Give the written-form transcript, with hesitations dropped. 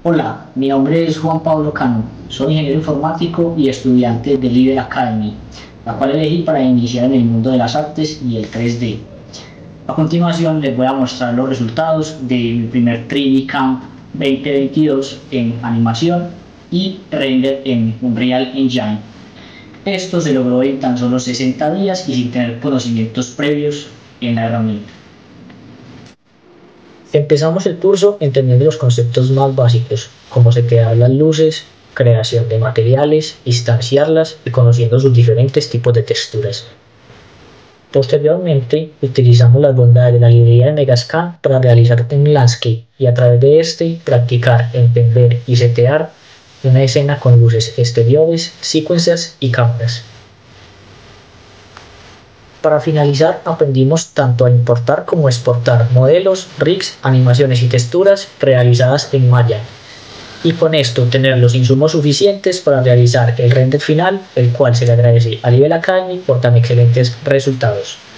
Hola, mi nombre es Juan Pablo Cano, soy ingeniero informático y estudiante de Liber Academy, la cual elegí para iniciar en el mundo de las artes y el 3D. A continuación les voy a mostrar los resultados de mi primer 3D Camp 2022 en animación y render en Unreal Engine. Esto se logró en tan solo 60 días y sin tener conocimientos previos en la herramienta. Empezamos el curso entendiendo los conceptos más básicos, como se crean las luces, creación de materiales, instanciarlas y conociendo sus diferentes tipos de texturas. Posteriormente, utilizamos las bondades de la librería de Megascan para realizar un landscape y a través de este practicar, entender y setear una escena con luces exteriores, sequencers y cámaras. Para finalizar, aprendimos tanto a importar como exportar modelos, rigs, animaciones y texturas realizadas en Maya. Y con esto tener los insumos suficientes para realizar el render final, el cual se le agradece a Liber Academy por tan excelentes resultados.